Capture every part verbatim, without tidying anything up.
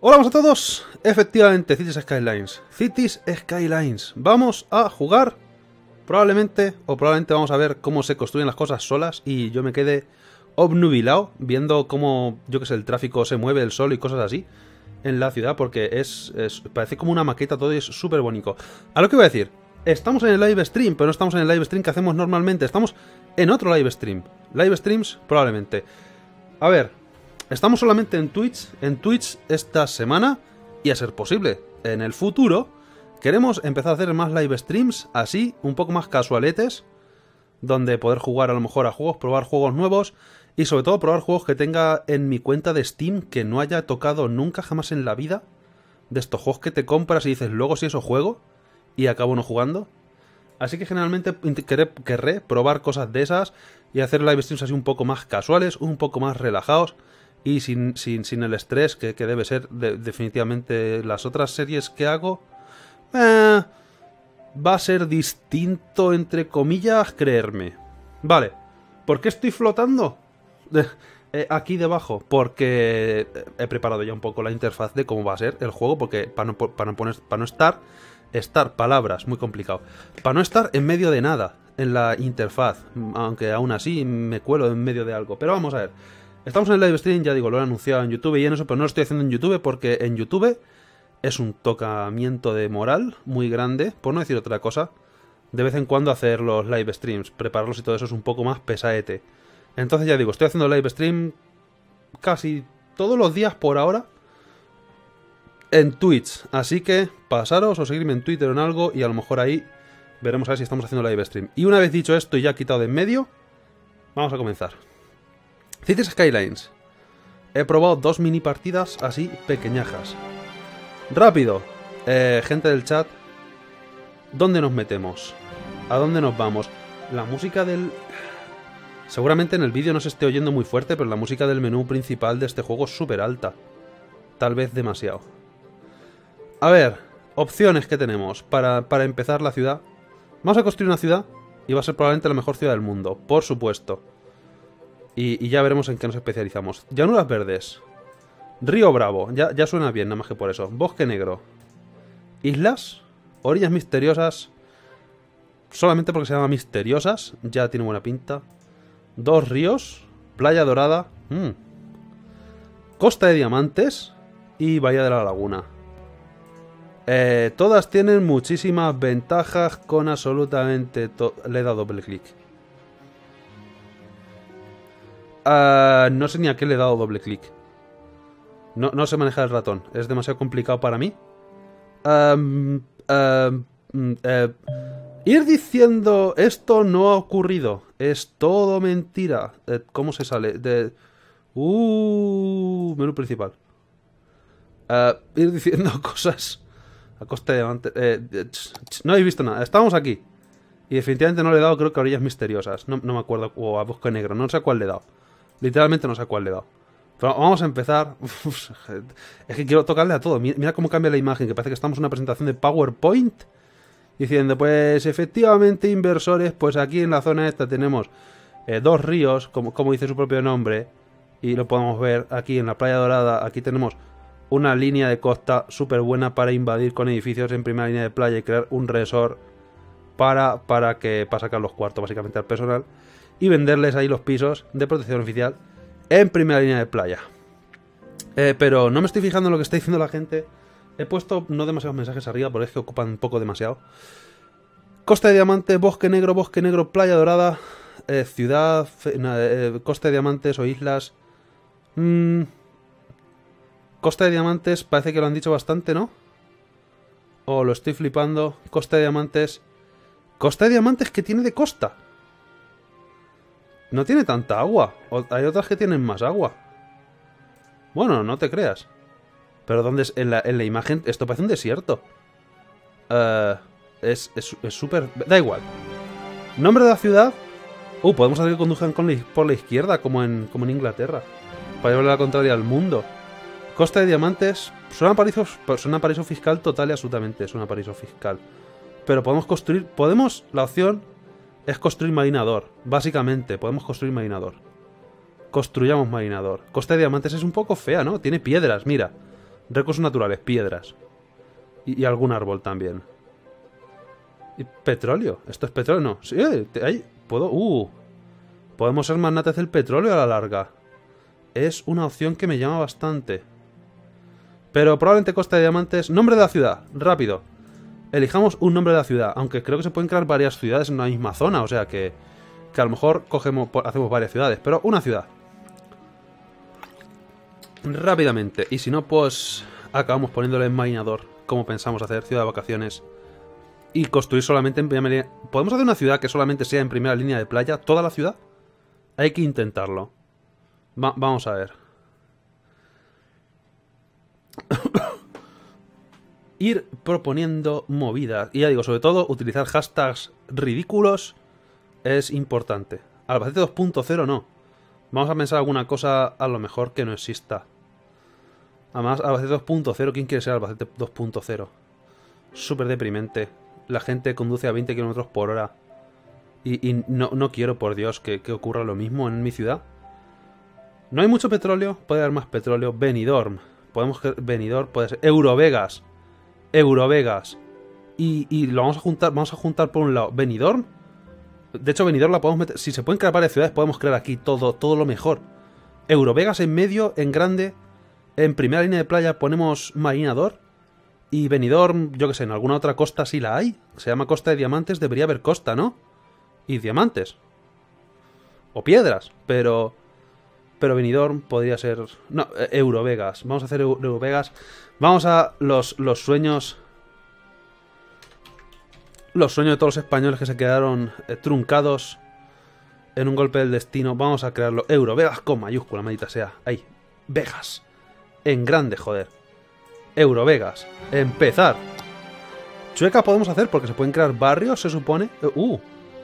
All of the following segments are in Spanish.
Hola a todos, efectivamente, Cities Skylines. Cities Skylines. Vamos a jugar, probablemente, o probablemente vamos a ver cómo se construyen las cosas solas y yo me quede obnubilado viendo cómo, yo que sé, el tráfico se mueve, el sol y cosas así en la ciudad, porque es, es parece como una maqueta todo y es súper bonito. A lo que voy a decir, estamos en el live stream, pero no estamos en el live stream que hacemos normalmente, estamos en otro live stream. Live streams, probablemente. A ver, estamos solamente en Twitch, en Twitch esta semana, y a ser posible, en el futuro, queremos empezar a hacer más live streams, así, un poco más casualetes, donde poder jugar a lo mejor a juegos, probar juegos nuevos, y sobre todo probar juegos que tenga en mi cuenta de Steam, que no haya tocado nunca jamás en la vida, de estos juegos que te compras y dices, luego si eso juego, y acabo no jugando. Así que generalmente querré probar cosas de esas, y hacer live streams así un poco más casuales, un poco más relajados, y sin, sin, sin el estrés que, que debe ser de, definitivamente las otras series que hago. Eh, va a ser distinto, entre comillas, creerme. Vale, ¿por qué estoy flotando? Eh, aquí debajo, porque he preparado ya un poco la interfaz de cómo va a ser el juego, porque para no, para no, poner, para no estar, estar palabras, muy complicado, para no estar en medio de nada en la interfaz, aunque aún así me cuelo en medio de algo. Pero vamos a ver, estamos en el live stream, ya digo, lo he anunciado en YouTube y en eso, pero no lo estoy haciendo en YouTube porque en YouTube es un tocamiento de moral muy grande, por no decir otra cosa. De vez en cuando hacer los live streams, prepararlos y todo eso es un poco más pesaete. Entonces ya digo, estoy haciendo live stream casi todos los días por ahora en Twitch. Así que pasaros o seguirme en Twitter o en algo y a lo mejor ahí veremos a ver si estamos haciendo live stream. Y una vez dicho esto y ya quitado de en medio, vamos a comenzar. Cities Skylines. He probado dos mini partidas así pequeñajas. Rápido, eh, gente del chat, ¿dónde nos metemos? ¿A dónde nos vamos? La música del... Seguramente en el vídeo no se esté oyendo muy fuerte, pero la música del menú principal de este juego es súper alta. Tal vez demasiado. A ver, opciones que tenemos para, para empezar la ciudad. Vamos a construir una ciudad y va a ser probablemente la mejor ciudad del mundo, por supuesto. Y, y ya veremos en qué nos especializamos. Llanuras verdes. Río Bravo, ya, ya suena bien, nada más que por eso. Bosque negro. Islas. Orillas misteriosas. Solamente porque se llama misteriosas, ya tiene buena pinta. Dos ríos. Playa Dorada. Mm. Costa de Diamantes. Y Bahía de la Laguna. Eh, todas tienen muchísimas ventajas con absolutamente todo. Le he dado doble clic. Uh, no sé ni a qué le he dado doble clic. No, no sé manejar el ratón. Es demasiado complicado para mí. Um, um, uh, ir diciendo esto no ha ocurrido. Es todo mentira. Uh, ¿Cómo se sale? De... Uh, menú principal. Uh, ir diciendo cosas a costa de diamante. Eh, no habéis visto nada. Estamos aquí. Y definitivamente no le he dado, creo que a orillas misteriosas. No, no me acuerdo. O a bosque negro. No sé a cuál le he dado. Literalmente no sé a cuál le he dado. Pero vamos a empezar. Es que quiero tocarle a todo. Mira cómo cambia la imagen, que parece que estamos en una presentación de PowerPoint. Diciendo, pues efectivamente, inversores, pues aquí en la zona esta tenemos eh, dos ríos, como, como dice su propio nombre. Y lo podemos ver aquí en la Playa Dorada. Aquí tenemos una línea de costa súper buena para invadir con edificios en primera línea de playa y crear un resort para, para, que, para sacar los cuartos básicamente al personal. Y venderles ahí los pisos de protección oficial en primera línea de playa. Eh, pero no me estoy fijando en lo que está diciendo la gente. He puesto no demasiados mensajes arriba, porque es que ocupan un poco demasiado. Costa de Diamantes, Bosque Negro, Bosque Negro, Playa Dorada, eh, Ciudad, eh, Costa de Diamantes o Islas. Mm, Costa de Diamantes, parece que lo han dicho bastante, ¿no? O lo estoy flipando. Costa de Diamantes. Costa de Diamantes, ¿qué tiene de costa? No tiene tanta agua. Hay otras que tienen más agua. Bueno, no te creas. Pero ¿dónde es? En la, en la imagen esto parece un desierto. Uh, es súper... Da igual. Nombre de la ciudad. Uh, podemos hacer que conduzcan con la, por la izquierda, como en, como en Inglaterra. Para llevarle la contraria al mundo. Costa de Diamantes. Suena paraíso, suena paraíso fiscal total y absolutamente. Es un paraíso fiscal. Pero podemos construir... Podemos... La opción... es construir marinador. Básicamente, podemos construir marinador. Construyamos marinador. Costa de Diamantes es un poco fea, ¿no? Tiene piedras, mira. Recursos naturales, piedras. Y, y algún árbol también. ¿Y petróleo? ¿Esto es petróleo? No. Sí, ahí puedo... Uh, podemos ser magnates del petróleo a la larga. Es una opción que me llama bastante. Pero probablemente costa de diamantes... Nombre de la ciudad, rápido. Elijamos un nombre de la ciudad. Aunque creo que se pueden crear varias ciudades en una misma zona. O sea que... Que a lo mejor cogemos, hacemos varias ciudades. Pero una ciudad. Rápidamente. Y si no, pues... Acabamos poniéndole en marinador. Como pensamos hacer, ciudad de vacaciones. Y construir solamente en primera línea... ¿Podemos hacer una ciudad que solamente sea en primera línea de playa? ¿Toda la ciudad? Hay que intentarlo. Va vamos a ver. Ir proponiendo movidas. Y ya digo, sobre todo, utilizar hashtags ridículos es importante. Albacete dos punto cero no. Vamos a pensar alguna cosa a lo mejor que no exista. Además, Albacete dos punto cero, ¿quién quiere ser Albacete dos punto cero? Súper deprimente. La gente conduce a veinte kilómetros por hora. Y, y no, no quiero, por Dios, que, que ocurra lo mismo en mi ciudad. No hay mucho petróleo, puede haber más petróleo. Benidorm. Podemos Benidorm, puede ser. Eurovegas. Eurovegas. Y, y lo vamos a juntar, vamos a juntar por un lado Benidorm. De hecho, Benidorm la podemos meter. Si se pueden crear varias ciudades, podemos crear aquí todo, todo lo mejor. Eurovegas en medio, en grande. En primera línea de playa ponemos Marinador. Y Benidorm, yo que sé, en alguna otra costa sí la hay. Se llama Costa de Diamantes, debería haber costa, ¿no? Y diamantes. O piedras, pero... Pero Benidorm podría ser... No, Eurovegas. Vamos a hacer Eurovegas. Vamos a los, los sueños... Los sueños de todos los españoles que se quedaron eh, truncados en un golpe del destino. Vamos a crearlo. Eurovegas con mayúscula, maldita sea. Ahí. Vegas. En grande, joder. Eurovegas. Empezar. Chueca podemos hacer porque se pueden crear barrios, se supone. Uh.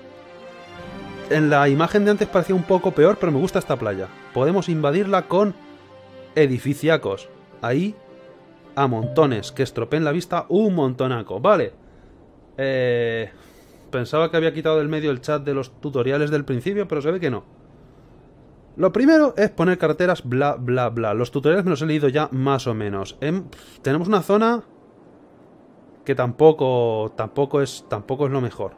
En la imagen de antes parecía un poco peor, pero me gusta esta playa. Podemos invadirla con edificiacos. Ahí, a montones, que estropeen la vista un montonaco. Vale. Eh, pensaba que había quitado del medio el chat de los tutoriales del principio, pero se ve que no. Lo primero es poner carreteras, bla, bla, bla. Los tutoriales me los he leído ya más o menos. En, pff, tenemos una zona que tampoco, tampoco es, tampoco es lo mejor.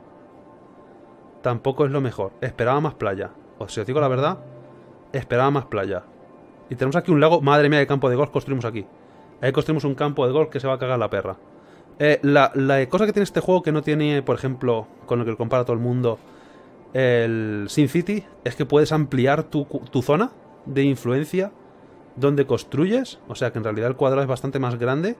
Tampoco es lo mejor. Esperaba más playa. O si os digo la verdad, esperaba más playa. Y tenemos aquí un lago. Madre mía, de campo de golf construimos aquí. Ahí construimos un campo de golf que se va a cagar la perra. Eh, la, la cosa que tiene este juego que no tiene, por ejemplo, con lo que lo compara todo el mundo, el SimCity, es que puedes ampliar tu, tu zona de influencia donde construyes. O sea que en realidad el cuadrado es bastante más grande.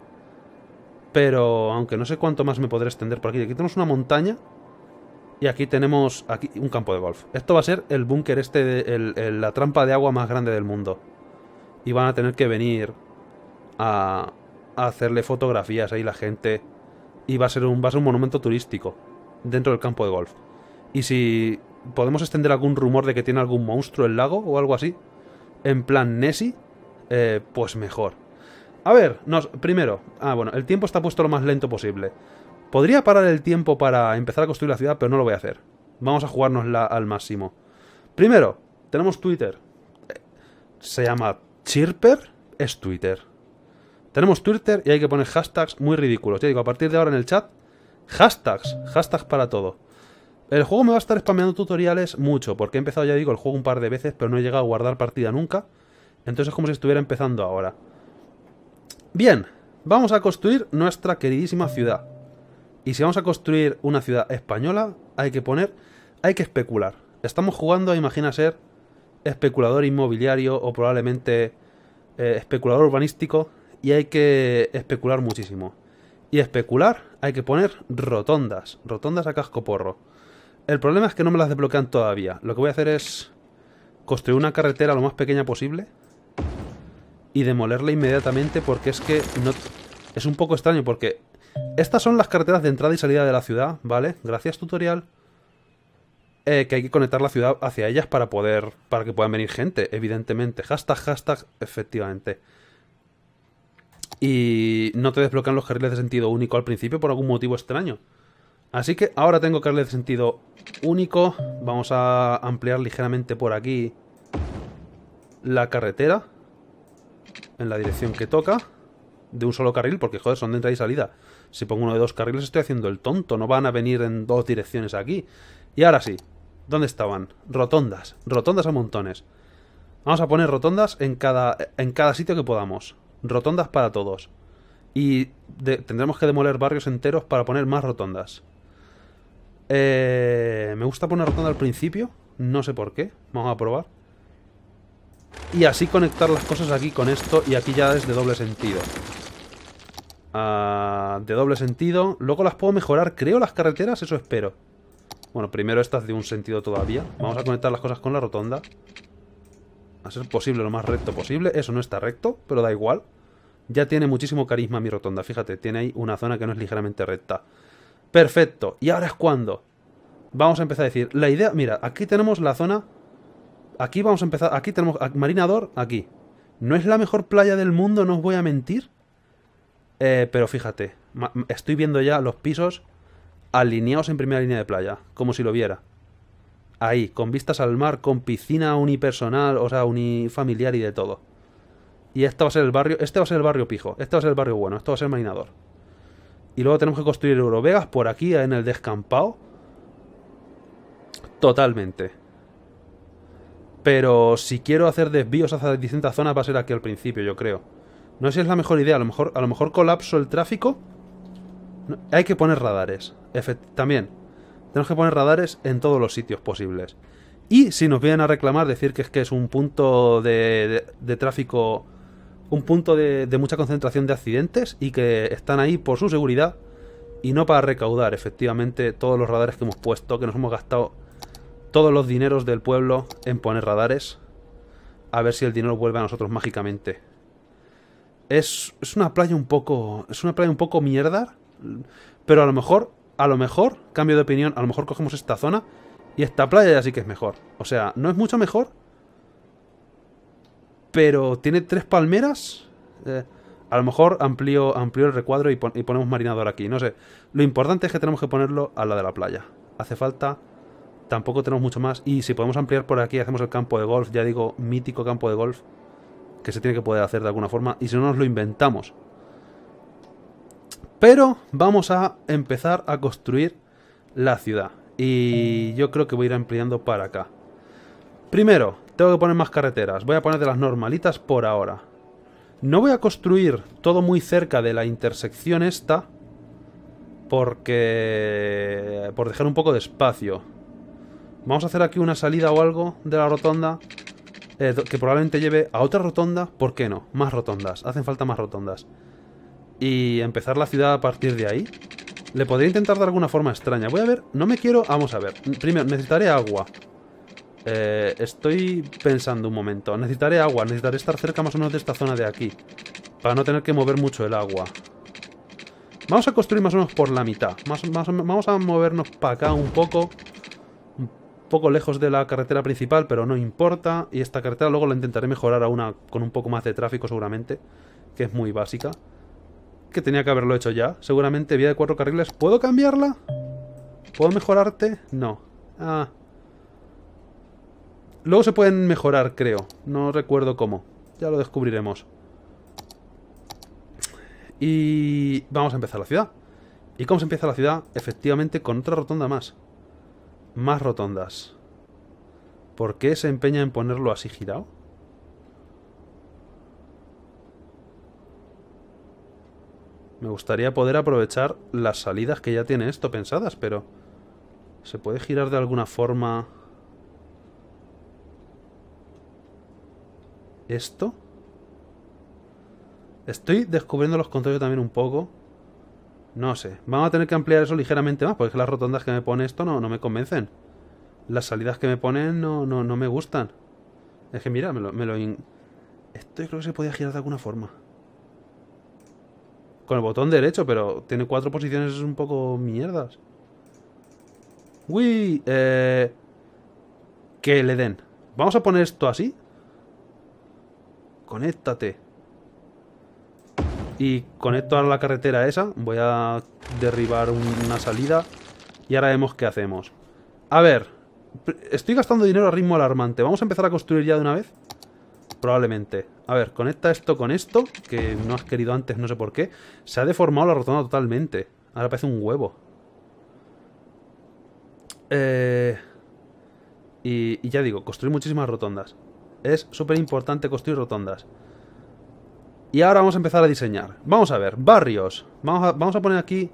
Pero aunque no sé cuánto más me podré extender por aquí. Aquí tenemos una montaña. Y aquí tenemos aquí un campo de golf. Esto va a ser el búnker este, de, el, el, la trampa de agua más grande del mundo. Y van a tener que venir a, a hacerle fotografías ahí la gente. Y va a ser un, va a ser un monumento turístico dentro del campo de golf. Y si podemos extender algún rumor de que tiene algún monstruo el lago o algo así, en plan Nessie, eh, pues mejor. A ver, nos, primero, ah bueno, el tiempo está puesto lo más lento posible. Podría parar el tiempo para empezar a construir la ciudad, pero no lo voy a hacer. Vamos a jugárnosla al máximo. Primero, tenemos Twitter. Se llama Chirper, es Twitter. Tenemos Twitter y hay que poner hashtags muy ridículos. Ya digo, a partir de ahora en el chat, hashtags, hashtags para todo. El juego me va a estar spameando tutoriales mucho, porque he empezado, ya digo, el juego un par de veces, pero no he llegado a guardar partida nunca. Entonces es como si estuviera empezando ahora. Bien, vamos a construir nuestra queridísima ciudad. Y si vamos a construir una ciudad española, hay que poner, hay que especular. Estamos jugando, imagina ser especulador inmobiliario o probablemente eh, especulador urbanístico, y hay que especular muchísimo. Y especular hay que poner rotondas, rotondas a casco porro. El problema es que no me las desbloquean todavía. Lo que voy a hacer es construir una carretera lo más pequeña posible y demolerla inmediatamente, porque es que no, es un poco extraño porque estas son las carreteras de entrada y salida de la ciudad, ¿vale? Gracias, tutorial. Eh, que hay que conectar la ciudad hacia ellas para poder, para que puedan venir gente, evidentemente. Hashtag, hashtag, efectivamente. Y no te desbloquean los carriles de sentido único al principio por algún motivo extraño. Así que ahora tengo carriles de sentido único. Vamos a ampliar ligeramente por aquí la carretera en la dirección que toca. de un solo carril, porque joder, son de entrada y salida. Si pongo uno de dos carriles estoy haciendo el tonto, no van a venir en dos direcciones aquí. Y ahora sí, ¿dónde estaban? Rotondas, rotondas a montones. Vamos a poner rotondas en cada, en cada sitio que podamos. Rotondas para todos. Y de, tendremos que demoler barrios enteros para poner más rotondas. Eh, me gusta poner rotonda al principio, no sé por qué, vamos a probar. Y así conectar las cosas aquí con esto, y aquí ya es de doble sentido. Uh, de doble sentido. Luego las puedo mejorar, creo, las carreteras, eso espero. Bueno, primero estas de un sentido todavía. Vamos a conectar las cosas con la rotonda. A ser posible, lo más recto posible. Eso no está recto, pero da igual. Ya tiene muchísimo carisma mi rotonda, fíjate, tiene ahí una zona que no es ligeramente recta. Perfecto, y ahora es cuando vamos a empezar a decir, la idea, mira, aquí tenemos la zona. Aquí vamos a empezar, aquí tenemos Marinador, aquí. No es la mejor playa del mundo, no os voy a mentir. Eh, pero fíjate, estoy viendo ya los pisos alineados en primera línea de playa, como si lo viera. Ahí, con vistas al mar, con piscina unipersonal, o sea, unifamiliar y de todo. Y este va a ser el barrio, este va a ser el barrio pijo, este va a ser el barrio bueno, esto va a ser el Marinador. Y luego tenemos que construir Eurovegas por aquí en el descampado. Totalmente. Pero si quiero hacer desvíos hacia distintas zonas va a ser aquí al principio, yo creo. No sé si es la mejor idea, a lo mejor, a lo mejor colapso el tráfico. No, hay que poner radares. Efect- también. Tenemos que poner radares en todos los sitios posibles. Y si nos vienen a reclamar, decir que es que es un punto de, de, de tráfico, un punto de, de mucha concentración de accidentes y que están ahí por su seguridad y no para recaudar, efectivamente, todos los radares que hemos puesto, que nos hemos gastado todos los dineros del pueblo en poner radares. A ver si el dinero vuelve a nosotros mágicamente. Es, es una playa un poco... Es una playa un poco mierda. Pero a lo mejor... A lo mejor, cambio de opinión, a lo mejor cogemos esta zona y esta playa ya sí que es mejor. O sea, no es mucho mejor, pero tiene tres palmeras. Eh, a lo mejor amplío, amplío el recuadro y, pon, y ponemos Marinador aquí. No sé. Lo importante es que tenemos que ponerlo a la de la playa. Hace falta... Tampoco tenemos mucho más. Y si podemos ampliar por aquí, hacemos el campo de golf. Ya digo, mítico campo de golf. Que se tiene que poder hacer de alguna forma. Y si no, nos lo inventamos. Pero vamos a empezar a construir la ciudad. Y yo creo que voy a ir ampliando para acá. Primero, tengo que poner más carreteras. Voy a poner de las normalitas por ahora. No voy a construir todo muy cerca de la intersección esta. Porque... Por dejar un poco de espacio. Vamos a hacer aquí una salida o algo de la rotonda. Eh, que probablemente lleve a otra rotonda. ¿Por qué no? Más rotondas. Hacen falta más rotondas. Y empezar la ciudad a partir de ahí. Le podría intentar de alguna forma extraña. Voy a ver, no me quiero... Vamos a ver. Primero, necesitaré agua. Eh, estoy pensando un momento. Necesitaré agua, necesitaré estar cerca más o menos de esta zona de aquí. Para no tener que mover mucho el agua. Vamos a construir más o menos por la mitad. Más, más, vamos a movernos para acá un poco. Un poco lejos de la carretera principal, pero no importa. Y esta carretera luego la intentaré mejorar a una con un poco más de tráfico seguramente. Que es muy básica. Que tenía que haberlo hecho ya. Seguramente vía de cuatro carriles. ¿Puedo cambiarla? ¿Puedo mejorarte? No. Ah. Luego se pueden mejorar, creo. No recuerdo cómo. Ya lo descubriremos. Y vamos a empezar la ciudad. ¿Y cómo se empieza la ciudad? Efectivamente con otra rotonda más. Más rotondas. ¿Por qué se empeña en ponerlo así girado? Me gustaría poder aprovechar las salidas que ya tiene esto pensadas, pero... ¿Se puede girar de alguna forma esto? Estoy descubriendo los controles también un poco. No sé. Vamos a tener que ampliar eso ligeramente más, porque las rotondas que me pone esto no, no me convencen. Las salidas que me ponen no, no, no me gustan. Es que mira, me lo... Me lo in... Esto yo creo que se podía girar de alguna forma. Con el botón derecho, pero tiene cuatro posiciones un poco mierdas. Uy, eh... que le den. Vamos a poner esto así. Conéctate. Y conecto a la carretera esa. Voy a derribar una salida. Y ahora vemos qué hacemos. A ver. Estoy gastando dinero a ritmo alarmante. Vamos a empezar a construir ya de una vez. Probablemente. A ver, conecta esto con esto, que no has querido antes, no sé por qué. Se ha deformado la rotonda totalmente. Ahora parece un huevo. Eh... Y, y ya digo, construir muchísimas rotondas. Es súper importante construir rotondas. Y ahora vamos a empezar a diseñar. Vamos a ver, barrios. Vamos a, vamos a poner aquí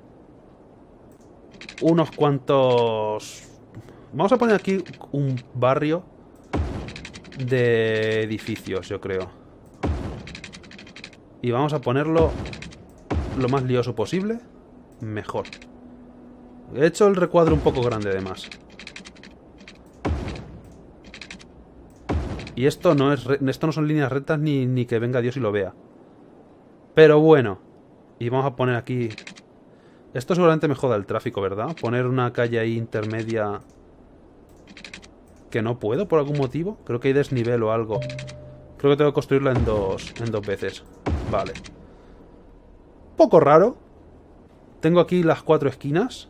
unos cuantos... Vamos a poner aquí un barrio de edificios, yo creo. Y vamos a ponerlo lo más lioso posible. Mejor. He hecho el recuadro un poco grande además. Y esto no es esto no son líneas rectas ni, ni que venga Dios y lo vea. Pero bueno. Y vamos a poner aquí... Esto seguramente me joda el tráfico, ¿verdad? Poner una calle ahí intermedia... Que no puedo por algún motivo. Creo que hay desnivel o algo. Creo que tengo que construirla en dos, en dos veces. Vale. Poco raro. Tengo aquí las cuatro esquinas.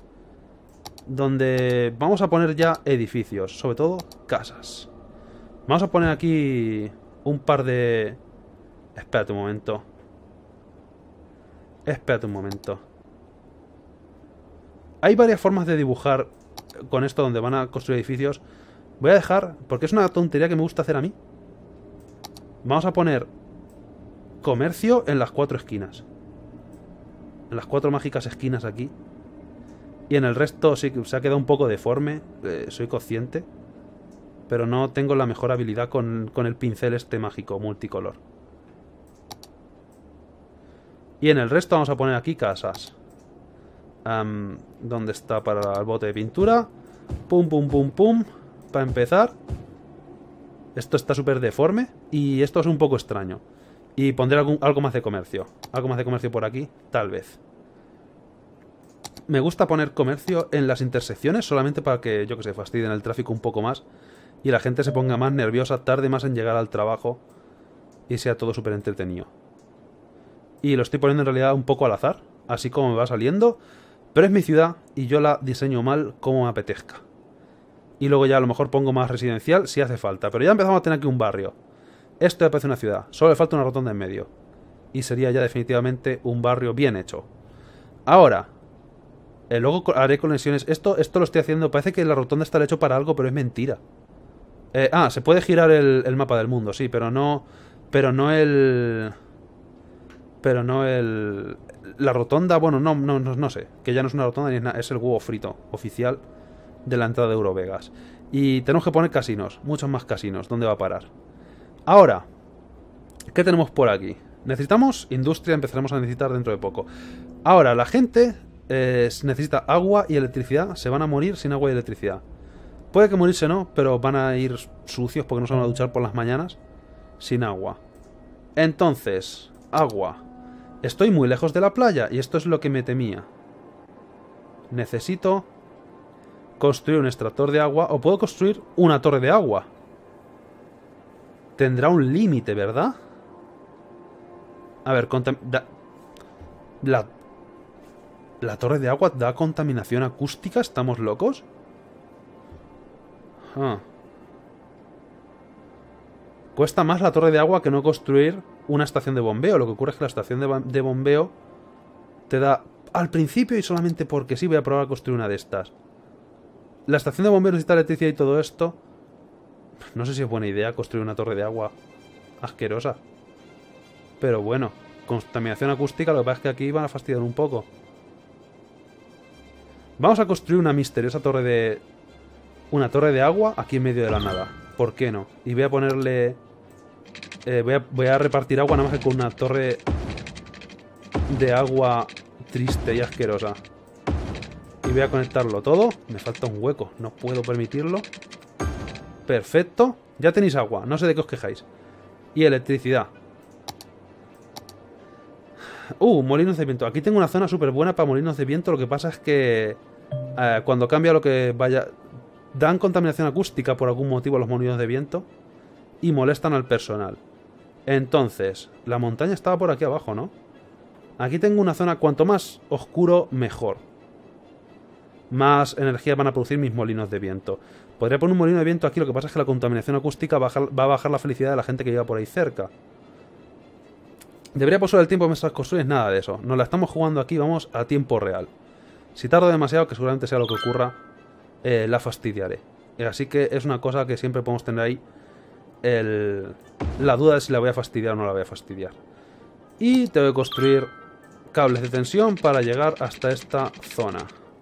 Donde vamos a poner ya edificios. Sobre todo casas. Vamos a poner aquí un par de... Espérate un momento. Espérate un momento. Hay varias formas de dibujar con esto donde van a construir edificios. Voy a dejar, porque es una tontería que me gusta hacer a mí. Vamos a poner comercio en las cuatro esquinas. En las cuatro mágicas esquinas aquí. Y en el resto sí que se ha quedado un poco deforme. Eh, soy consciente. Pero no tengo la mejor habilidad con, con el pincel este mágico multicolor. Y en el resto vamos a poner aquí casas. Um, ¿Dónde está para el bote de pintura? Pum, pum, pum, pum. Para empezar. Esto está súper deforme. Y esto es un poco extraño. Y pondré algún, algo más de comercio. Algo más de comercio por aquí, tal vez. Me gusta poner comercio en las intersecciones solamente para que, yo que sé, fastidien el tráfico un poco más. Y la gente se ponga más nerviosa, tarde más en llegar al trabajo. Y sea todo súper entretenido. Y lo estoy poniendo en realidad un poco al azar. Así como me va saliendo. Pero es mi ciudad y yo la diseño mal como me apetezca. Y luego ya a lo mejor pongo más residencial si hace falta. Pero ya empezamos a tener aquí un barrio. Esto ya parece una ciudad. Solo le falta una rotonda en medio. Y sería ya definitivamente un barrio bien hecho. Ahora, eh, luego haré conexiones. Esto, esto lo estoy haciendo. Parece que la rotonda está hecho para algo, pero es mentira. Eh, ah, se puede girar el, el mapa del mundo, sí, pero no... Pero no el... Pero no el... La rotonda, bueno, no, no, no, no sé. Que ya no es una rotonda ni es nada. Es el huevo frito oficial de la entrada de Eurovegas. Y tenemos que poner casinos. Muchos más casinos. ¿Dónde va a parar? Ahora, ¿qué tenemos por aquí? Necesitamos industria. Empezaremos a necesitar dentro de poco. Ahora, la gente eh, necesita agua y electricidad. Se van a morir sin agua y electricidad. Puede que morirse no, pero van a ir sucios porque no se van a duchar por las mañanas sin agua. Entonces, agua. Estoy muy lejos de la playa y esto es lo que me temía. Necesito construir un extractor de agua o puedo construir una torre de agua. Tendrá un límite, ¿verdad? A ver, da, la, la torre de agua da contaminación acústica. ¿Estamos locos? Ah. Cuesta más la torre de agua que no construir una estación de bombeo. Lo que ocurre es que la estación de, de bombeo te da al principio y solamente porque sí voy a probar a construir una de estas. La estación de bombeo necesita electricidad y todo esto. No sé si es buena idea construir una torre de agua asquerosa. Pero bueno, contaminación acústica, lo que pasa es que aquí van a fastidiar un poco. Vamos a construir una misteriosa torre de... Una torre de agua aquí en medio de la nada. ¿Por qué no? Y voy a ponerle... Eh, voy, a, voy a repartir agua nada más que con una torre de agua triste y asquerosa. Y voy a conectarlo todo. Me falta un hueco, no puedo permitirlo. Perfecto. Ya tenéis agua, no sé de qué os quejáis. Y electricidad. Uh, molinos de viento. Aquí tengo una zona súper buena para molinos de viento. Lo que pasa es que eh, cuando cambia lo que vaya... Dan contaminación acústica por algún motivo los molinos de viento. Y molestan al personal. Entonces, la montaña estaba por aquí abajo, ¿no? Aquí tengo una zona, cuanto más oscuro, mejor. más energía van a producir mis molinos de viento. Podría poner un molino de viento aquí, lo que pasa es que la contaminación acústica va a bajar, va a bajar la felicidad de la gente que viva por ahí cerca. Debería pasar el tiempo mientras construyes, nada de eso. Nos la estamos jugando aquí, vamos a tiempo real. Si tardo demasiado, que seguramente sea lo que ocurra, eh, la fastidiaré. Así que es una cosa que siempre podemos tener ahí el, la duda de si la voy a fastidiar o no la voy a fastidiar. Y tengo que construir cables de tensión para llegar hasta esta zona.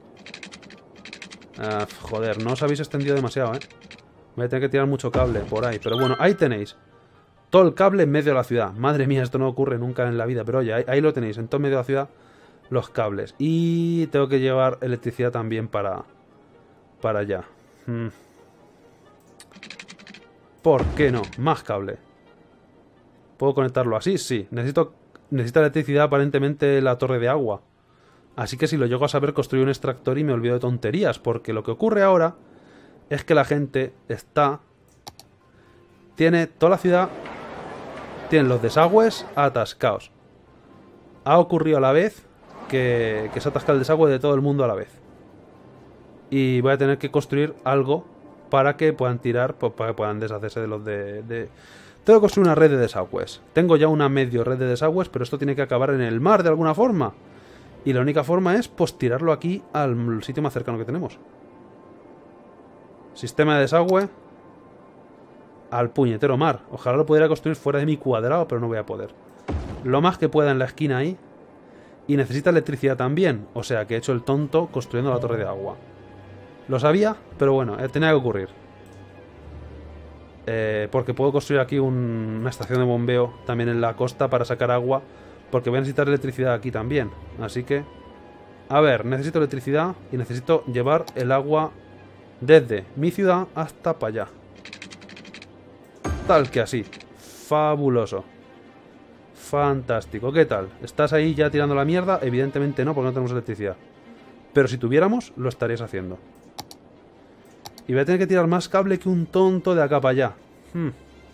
Ah, joder, no os habéis extendido demasiado, ¿eh? Voy a tener que tirar mucho cable por ahí. Pero bueno, ahí tenéis. Todo el cable en medio de la ciudad. Madre mía, esto no ocurre nunca en la vida. Pero oye, ahí, ahí lo tenéis, en todo medio de la ciudad, los cables. Y tengo que llevar electricidad también para, para allá. Hmm. ¿Por qué no? Más cable. ¿Puedo conectarlo así? Sí. Necesito, necesita electricidad aparentemente la torre de agua. Así que si lo llego a saber, construir un extractor y me olvido de tonterías. Porque lo que ocurre ahora es que la gente está... Tiene toda la ciudad... Tienen los desagües atascados. Ha ocurrido a la vez que, que se atasca el desagüe de todo el mundo a la vez. Y voy a tener que construir algo para que puedan tirar, pues, para que puedan deshacerse de los de, de... Tengo que construir una red de desagües. Tengo ya una medio red de desagües, pero esto tiene que acabar en el mar de alguna forma. Y la única forma es, pues, tirarlo aquí al sitio más cercano que tenemos. Sistema de desagüe al puñetero mar. Ojalá lo pudiera construir fuera de mi cuadrado, pero no voy a poder. Lo más que pueda en la esquina ahí. Y necesita electricidad también. O sea que he hecho el tonto construyendo la torre de agua. Lo sabía, pero bueno, tenía que ocurrir. Eh, porque puedo construir aquí un, una estación de bombeo también en la costa para sacar agua. Porque voy a necesitar electricidad aquí también. Así que... A ver, necesito electricidad y necesito llevar el agua desde mi ciudad hasta para allá. Tal que así. Fabuloso. Fantástico. ¿Qué tal? ¿Estás ahí ya tirando la mierda? Evidentemente no, porque no tenemos electricidad. Pero si tuviéramos, lo estarías haciendo. Y voy a tener que tirar más cable que un tonto de acá para allá. Hmm.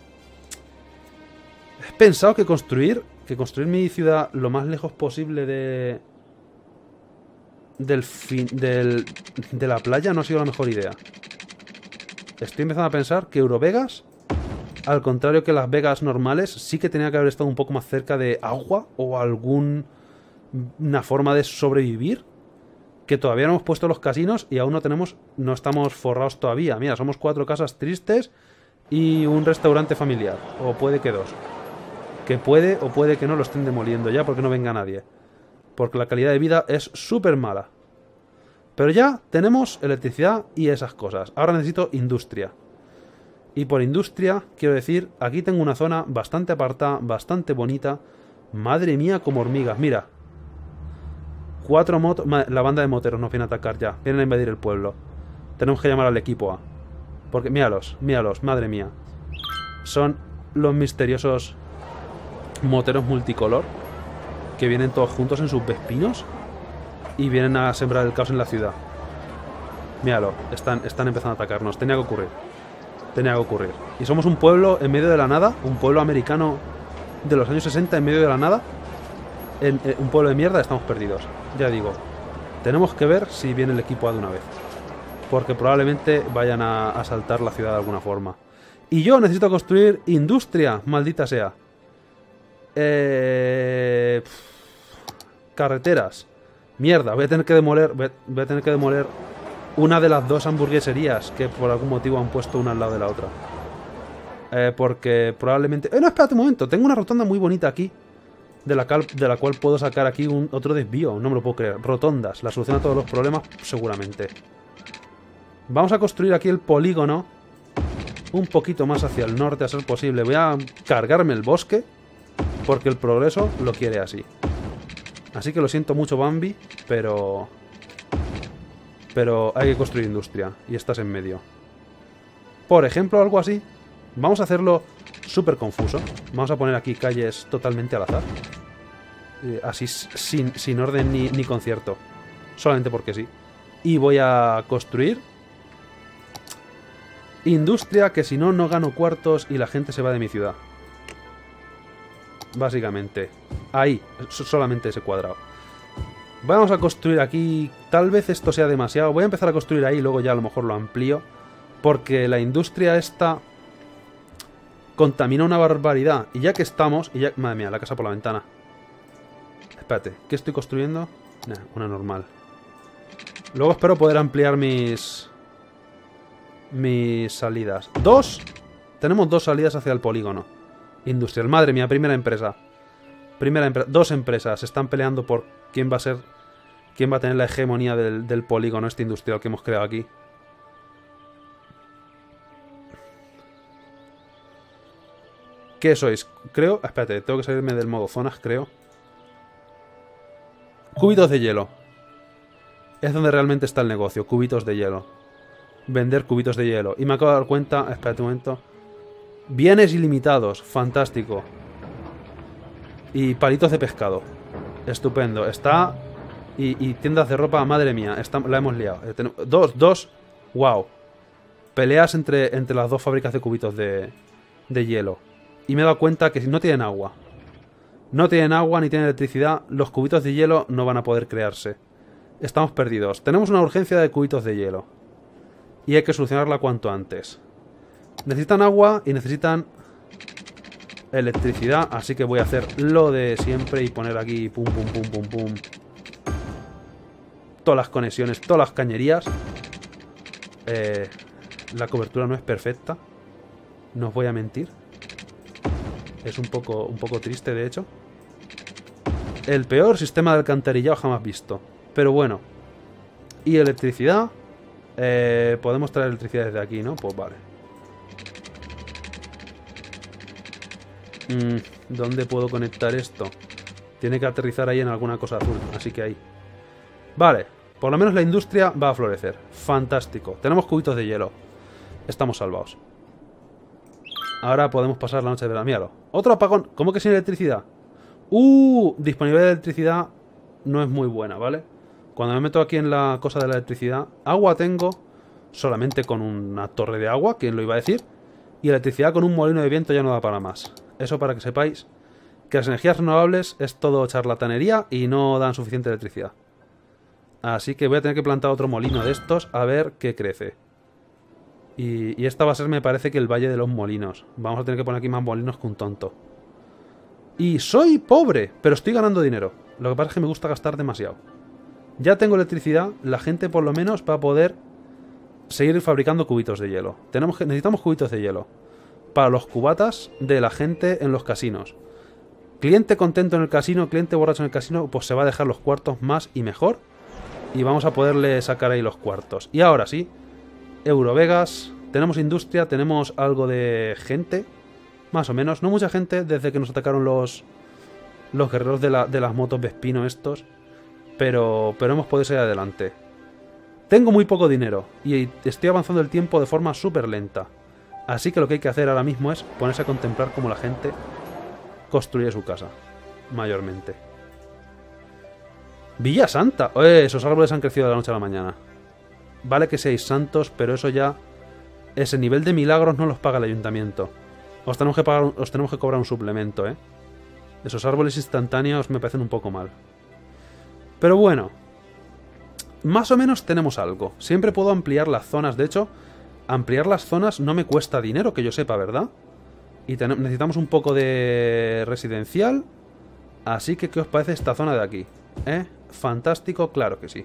He pensado que construir... Que construir mi ciudad lo más lejos posible de... Del fin... Del... De la playa no ha sido la mejor idea. Estoy empezando a pensar que Eurovegas... Al contrario que las Vegas normales, sí que tenía que haber estado un poco más cerca de agua o alguna forma de sobrevivir. Que todavía no hemos puesto los casinos y aún no tenemos, no estamos forrados todavía. Mira, somos cuatro casas tristes y un restaurante familiar. O puede que dos. Que puede o puede que no lo estén demoliendo ya porque no venga nadie. Porque la calidad de vida es súper mala. Pero ya tenemos electricidad y esas cosas. Ahora necesito industria. Y por industria, quiero decir, aquí tengo una zona bastante apartada, bastante bonita. Madre mía, como hormigas. Mira. Cuatro motos... La banda de moteros nos viene a atacar ya. Vienen a invadir el pueblo. Tenemos que llamar al equipo A. Porque, míralos, míralos, madre mía. Son los misteriosos moteros multicolor. Que vienen todos juntos en sus vespinos. Y vienen a sembrar el caos en la ciudad. Míralo, están, están empezando a atacarnos. Tenía que ocurrir. Tenía que ocurrir. Y somos un pueblo en medio de la nada. Un pueblo americano de los años sesenta en medio de la nada. En, en un pueblo de mierda, estamos perdidos. Ya digo, tenemos que ver si viene el equipo A de una vez. Porque probablemente vayan a asaltar la ciudad de alguna forma. Y yo necesito construir industria, maldita sea. Eh... Carreteras. Mierda, voy a tener que demoler... Voy a tener que demoler una de las dos hamburgueserías que por algún motivo han puesto una al lado de la otra. Eh, porque probablemente... Eh, no, espérate un momento. Tengo una rotonda muy bonita aquí. De la, cal... de la cual puedo sacar aquí un otro desvío. No me lo puedo creer. Rotondas. La solución a todos los problemas, seguramente. Vamos a construir aquí el polígono. Un poquito más hacia el norte, a ser posible. Voy a cargarme el bosque. Porque el progreso lo quiere así. Así que lo siento mucho, Bambi. Pero... Pero hay que construir industria. Y estás en medio. Por ejemplo, algo así. Vamos a hacerlo súper confuso. Vamos a poner aquí calles totalmente al azar. Eh, así sin, sin orden ni, ni concierto. Solamente porque sí. Y voy a construir industria, que si no, no gano cuartos y la gente se va de mi ciudad. Básicamente. Ahí. Solamente ese cuadrado. Vamos a construir aquí... Tal vez esto sea demasiado. Voy a empezar a construir ahí y luego ya a lo mejor lo amplío. Porque la industria esta... contamina una barbaridad. Y ya que estamos... Y ya... Madre mía, la casa por la ventana. Espérate, ¿qué estoy construyendo? Nah, una normal. Luego espero poder ampliar mis... Mis salidas. ¡Dos! Tenemos dos salidas hacia el polígono industrial. Madre mía, primera empresa. Primera empresa. Dos empresas se están peleando por quién va a ser... Quién va a tener la hegemonía del, del polígono este industrial que hemos creado aquí. ¿Qué sois? Creo... Espérate, tengo que salirme del modo zonas, creo. Cubitos de hielo. Es donde realmente está el negocio. Cubitos de hielo. Vender cubitos de hielo. Y me acabo de dar cuenta... Espérate un momento. Bienes ilimitados. Fantástico. Y palitos de pescado. Estupendo. Está... Y, y tiendas de ropa, madre mía. Está, la hemos liado. Dos, dos. Wow. Peleas entre, entre las dos fábricas de cubitos de, de hielo. Y me he dado cuenta que si no tienen agua. No tienen agua ni tienen electricidad. Los cubitos de hielo no van a poder crearse. Estamos perdidos. Tenemos una urgencia de cubitos de hielo. Y hay que solucionarla cuanto antes. Necesitan agua y necesitan electricidad. Así que voy a hacer lo de siempre y poner aquí pum, pum, pum, pum, pum. Todas las conexiones, todas las cañerías. Eh, la cobertura no es perfecta. No os voy a mentir. Es un poco, un poco triste, de hecho. El peor sistema de alcantarillado jamás visto. Pero bueno. Y electricidad. Eh, podemos traer electricidad desde aquí, ¿no? Pues vale. Mm, ¿Dónde puedo conectar esto? Tiene que aterrizar ahí en alguna cosa azul. Así que ahí. Vale. Por lo menos la industria va a florecer. Fantástico. Tenemos cubitos de hielo. Estamos salvados. Ahora podemos pasar la noche de verano. Míralo. Otro apagón. ¿Cómo que sin electricidad? Uh, disponibilidad de electricidad no es muy buena, ¿vale? Cuando me meto aquí en la cosa de la electricidad, agua tengo solamente con una torre de agua, ¿quién lo iba a decir? Y electricidad con un molino de viento ya no da para más. Eso para que sepáis que las energías renovables es todo charlatanería y no dan suficiente electricidad. Así que voy a tener que plantar otro molino de estos a ver qué crece. Y, y esta va a ser, me parece, que el Valle de los Molinos. Vamos a tener que poner aquí más molinos que un tonto. Y soy pobre, pero estoy ganando dinero. Lo que pasa es que me gusta gastar demasiado. Ya tengo electricidad, la gente por lo menos va a poder seguir fabricando cubitos de hielo. Tenemos que, necesitamos cubitos de hielo para los cubatas de la gente en los casinos. Cliente contento en el casino, cliente borracho en el casino, pues se va a dejar los cuartos más y mejor. Y vamos a poderle sacar ahí los cuartos. Y ahora sí, Eurovegas, tenemos industria, tenemos algo de gente, más o menos. No mucha gente desde que nos atacaron los los guerreros de, la, de las motos Vespino estos. Pero, pero hemos podido salir adelante. Tengo muy poco dinero y estoy avanzando el tiempo de forma súper lenta. Así que lo que hay que hacer ahora mismo es ponerse a contemplar cómo la gente construye su casa, mayormente. Villa Santa. Oye, esos árboles han crecido de la noche a la mañana. Vale que seáis santos, pero eso ya... Ese nivel de milagros no los paga el ayuntamiento. Os tenemos que pagar, os tenemos que cobrar un suplemento, ¿eh? Esos árboles instantáneos me parecen un poco mal. Pero bueno. Más o menos tenemos algo. Siempre puedo ampliar las zonas. De hecho, ampliar las zonas no me cuesta dinero, que yo sepa, ¿verdad? Y necesitamos un poco de residencial. Así que, ¿qué os parece esta zona de aquí? ¿Eh? Fantástico, claro que sí.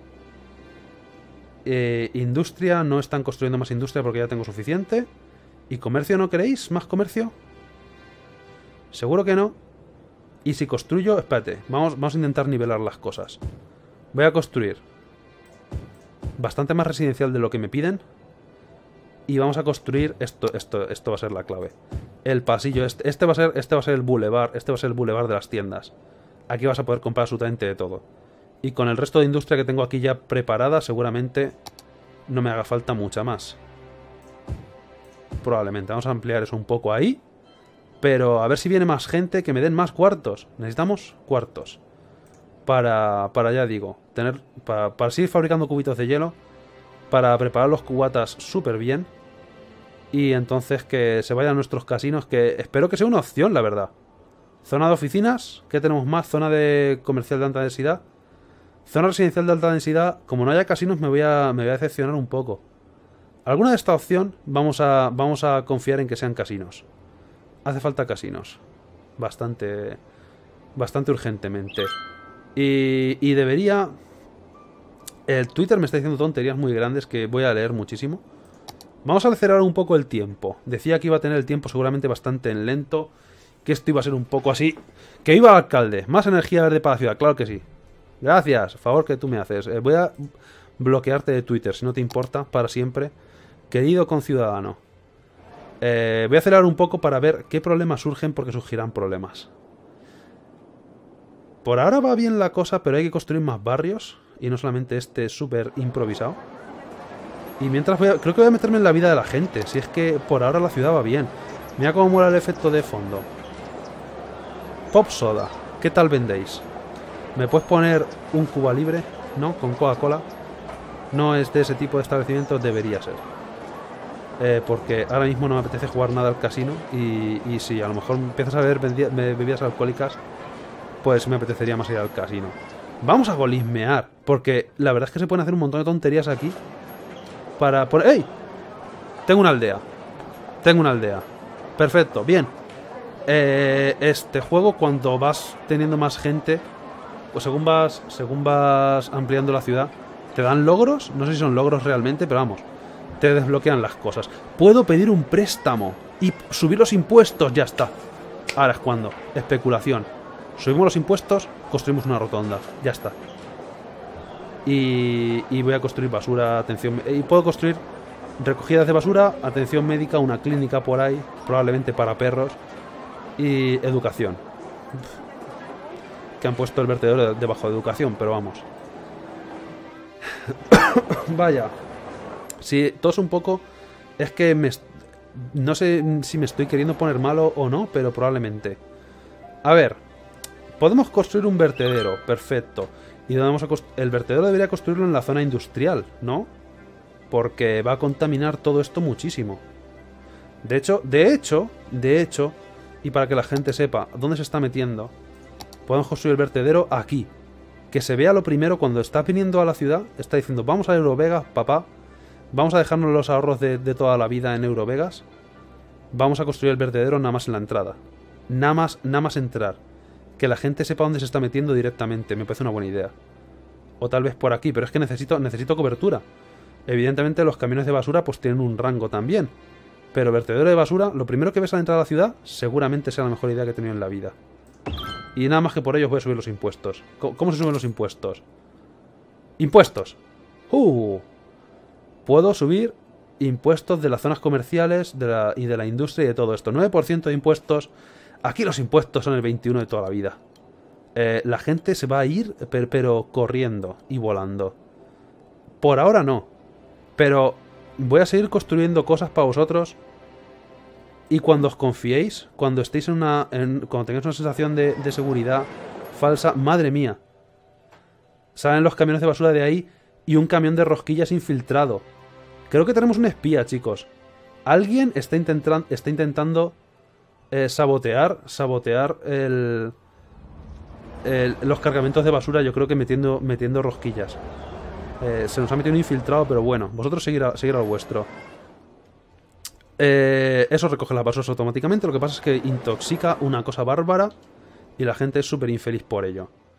Eh, industria, no están construyendo más industria porque ya tengo suficiente. ¿Y comercio no queréis? ¿Más comercio? Seguro que no. Y si construyo... Espérate, vamos, vamos a intentar nivelar las cosas. Voy a construir bastante más residencial de lo que me piden. Y vamos a construir... Esto, esto, esto va a ser la clave. El pasillo, este, este, va a ser, este va a ser el boulevard. Este va a ser el boulevard de las tiendas. Aquí vas a poder comprar absolutamente de todo. Y con el resto de industria que tengo aquí ya preparada, seguramente no me haga falta mucha más. Probablemente. Vamos a ampliar eso un poco ahí. Pero a ver si viene más gente que me den más cuartos. Necesitamos cuartos. Para, para ya digo, tener para, para seguir fabricando cubitos de hielo. Para preparar los cubatas súper bien. Y entonces que se vayan a nuestros casinos, que espero que sea una opción, la verdad. Zona de oficinas, ¿qué tenemos más? Zona de comercial de alta densidad. Zona residencial de alta densidad. Como no haya casinos me voy a, me voy a decepcionar un poco. Alguna de esta opción vamos a, vamos a confiar en que sean casinos. Hace falta casinos. Bastante... Bastante urgentemente. Y, y debería... El Twitter me está diciendo tonterías muy grandes que voy a leer muchísimo. Vamos a acelerar un poco el tiempo. Decía que iba a tener el tiempo seguramente bastante en lento. Que esto iba a ser un poco así. ¡Que viva el alcalde! Más energía verde para la ciudad, claro que sí. Gracias, favor que tú me haces. Eh, voy a bloquearte de Twitter, si no te importa, para siempre. Querido conciudadano. Eh, voy a acelerar un poco para ver qué problemas surgen, porque surgirán problemas. Por ahora va bien la cosa, pero hay que construir más barrios. Y no solamente este súper improvisado. Y mientras voy a... Creo que voy a meterme en la vida de la gente. Si es que por ahora la ciudad va bien. Mira cómo mola el efecto de fondo. Pop Soda. ¿Qué tal vendéis? ¿Me puedes poner un Cuba Libre? ¿No? Con Coca-Cola. No es de ese tipo de establecimiento. Debería ser. Eh, porque ahora mismo no me apetece jugar nada al casino. Y, y si a lo mejor empiezas a beber bebidas alcohólicas, pues me apetecería más ir al casino. Vamos a golismear, porque la verdad es que se pueden hacer un montón de tonterías aquí. Para poner... ¡Ey! Tengo una aldea. Tengo una aldea. Perfecto, bien. Eh, este juego, cuando vas teniendo más gente, pues según vas, según vas ampliando la ciudad, te dan logros. No sé si son logros realmente, pero vamos, te desbloquean las cosas. Puedo pedir un préstamo y subir los impuestos, ya está. Ahora es cuando. Especulación. Subimos los impuestos, construimos una rotonda. Ya está. Y, y voy a construir basura, atención... Y puedo construir recogidas de basura, atención médica, una clínica por ahí, probablemente para perros, y educación. Que han puesto el vertedero debajo de educación, pero vamos. Vaya. Si tos un poco, es que me... No sé si me estoy queriendo poner malo o no, pero probablemente. A ver... Podemos construir un vertedero, perfecto. Y vamos a el vertedero debería construirlo en la zona industrial, ¿no? Porque va a contaminar todo esto muchísimo. De hecho, de hecho, de hecho, y para que la gente sepa dónde se está metiendo, podemos construir el vertedero aquí. Que se vea lo primero cuando está viniendo a la ciudad, está diciendo, vamos a Eurovegas, papá. Vamos a dejarnos los ahorros de, de toda la vida en Eurovegas. Vamos a construir el vertedero nada más en la entrada. Nada más, nada más entrar. Que la gente sepa dónde se está metiendo directamente. Me parece una buena idea. O tal vez por aquí. Pero es que necesito, necesito cobertura. Evidentemente los camiones de basura pues tienen un rango también. Pero vertedero de basura, lo primero que ves al entrar a la ciudad, seguramente sea la mejor idea que he tenido en la vida. Y nada más que por ello voy a subir los impuestos. ¿Cómo, cómo se suben los impuestos? ¡Impuestos! ¡Uh! Puedo subir impuestos de las zonas comerciales de la, y de la industria y de todo esto. nueve por ciento de impuestos... Aquí los impuestos son el veintiuno de toda la vida. Eh, la gente se va a ir, pero, pero corriendo y volando. Por ahora no. Pero voy a seguir construyendo cosas para vosotros. Y cuando os confiéis, cuando estéis en una... En, cuando tengáis una sensación de, de seguridad falsa... ¡Madre mía! Salen los camiones de basura de ahí y un camión de rosquillas infiltrado. Creo que tenemos un espía, chicos. Alguien está, intentan, está intentando... Eh, sabotear, sabotear el, el, los cargamentos de basura, yo creo que metiendo, metiendo rosquillas. Eh, se nos ha metido un infiltrado, pero bueno, vosotros seguir, a, seguir al vuestro. Eh, eso recoge las basuras automáticamente, lo que pasa es que intoxica una cosa bárbara y la gente es súper infeliz por ello.